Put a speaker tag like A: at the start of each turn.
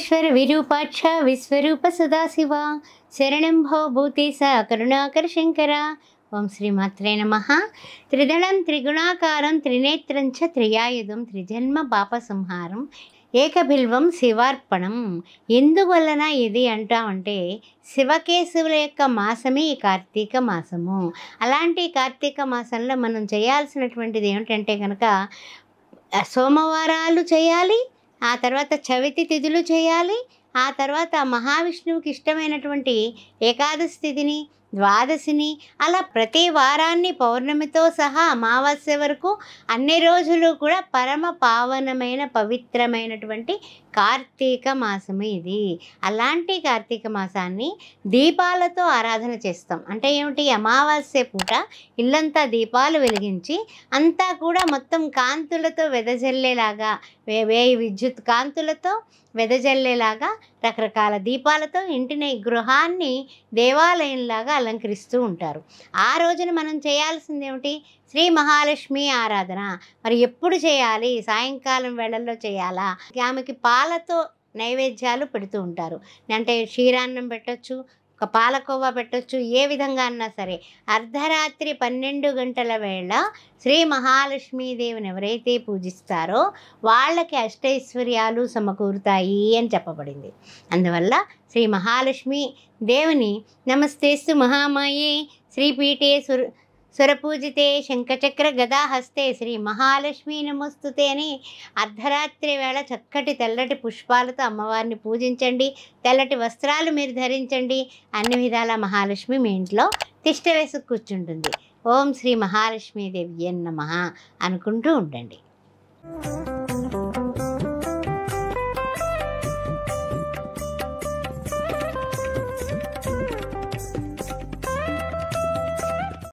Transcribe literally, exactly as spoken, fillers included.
A: విశ్వేశ్వర విరూపాక్ష విశ్వరూప సదాశివ శరణం భవ భూతేశ కరుణాకర శంకర. ఓం శ్రీమాత్రే నమః. త్రిదళం త్రిగుణాకారం త్రినేత్రం చ త్రియాయుధం త్రిజన్మ పాప సంహారం ఏకబిల్వం శివార్పణం. ఎందువలన ఇది అంటామంటే శివకేశవుల యొక్క మాసమే ఈ కార్తీక మాసము. అలాంటి కార్తీక మాసంలో మనం చేయాల్సినటువంటిది ఏమిటంటే కనుక సోమవారాలు చేయాలి, ఆ తర్వాత చవితి తిథులు చేయాలి, ఆ తర్వాత మహావిష్ణువుకి ఇష్టమైనటువంటి ఏకాదశి తిథిని, ద్వాదశిని, అలా ప్రతి వారాన్ని పౌర్ణమితో సహా అమావాస్య వరకు అన్ని రోజులు కూడా పరమ పావనమైన పవిత్రమైనటువంటి కార్తీక మాసము ఇది. అలాంటి కార్తీక మాసాన్ని దీపాలతో ఆరాధన చేస్తాం. అంటే ఏమిటి, అమావాస్య పూట ఇల్లంతా దీపాలు వెలిగించి అంతా కూడా మొత్తం కాంతులతో వెదజల్లేలాగా, వే వేయి విద్యుత్ కాంతులతో వెదజల్లేలాగా రకరకాల దీపాలతో ఇంటిని, గృహాన్ని దేవాలయంలాగా అలంకరిస్తూ ఉంటారు. ఆ రోజున మనం చేయాల్సింది ఏమిటి, శ్రీ మహాలక్ష్మి ఆరాధన. మరి ఎప్పుడు చేయాలి? సాయంకాలం వేళల్లో చేయాలా? ఆమెకి పాలతో నైవేద్యాలు పెడుతూ ఉంటారు. అంటే క్షీరాన్నం పెట్టచ్చు, ఒక పాలకోవా పెట్టచ్చు, ఏ విధంగా అన్నా సరే. అర్ధరాత్రి పన్నెండు గంటల వేళ శ్రీ మహాలక్ష్మీదేవిని ఎవరైతే పూజిస్తారో వాళ్ళకి అష్టైశ్వర్యాలు సమకూరుతాయి అని చెప్పబడింది. అందువల్ల శ్రీ మహాలక్ష్మి దేవుని నమస్తేస్తు మహామాయే శ్రీపీఠే సుర సురపూజితే శంఖచక్ర గదాహస్తే శ్రీ మహాలక్ష్మి నమస్తుతే అని అర్ధరాత్రి వేళ చక్కటి తెల్లటి పుష్పాలతో అమ్మవారిని పూజించండి. తెల్లటి వస్త్రాలు మీరు ధరించండి. అన్ని విధాల మహాలక్ష్మి మీ ఇంట్లో తిష్ట వేసి కూర్చుంటుంది. ఓం శ్రీ మహాలక్ష్మీదేవి నమః అనుకుంటూ ఉండండి.